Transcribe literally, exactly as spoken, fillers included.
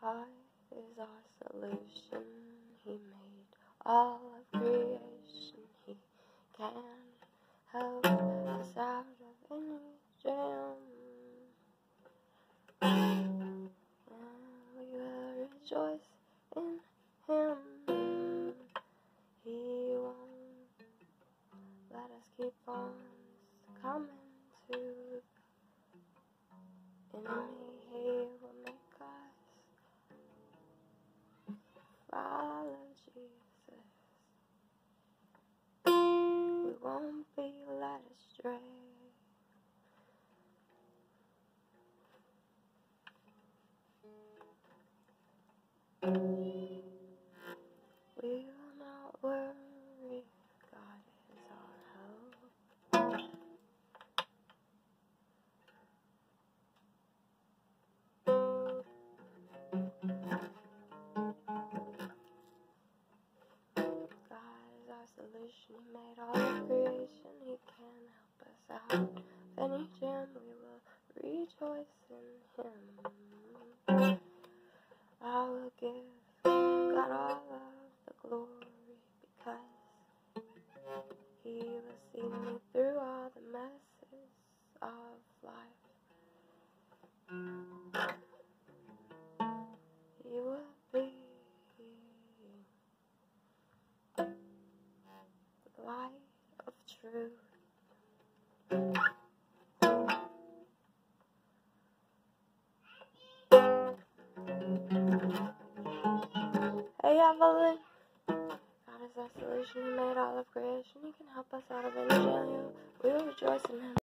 God is our solution. He made all of creation. He can help us out of any jam. And we will rejoice in Him. He won't let us keep on succumbing to the enemy. He will make us follow Jesus. We won't be led astray. We will not worry. God is our help. God is our solution. He made all of creation. He can help us out of any jam. We will rejoice in Him. I will give God all of the glory because He will see me through all the messes of life. He will be the light of truth. Hey Evelyn, God is our solution. He made all of creation. He can help us out of any jam. We will rejoice in Him.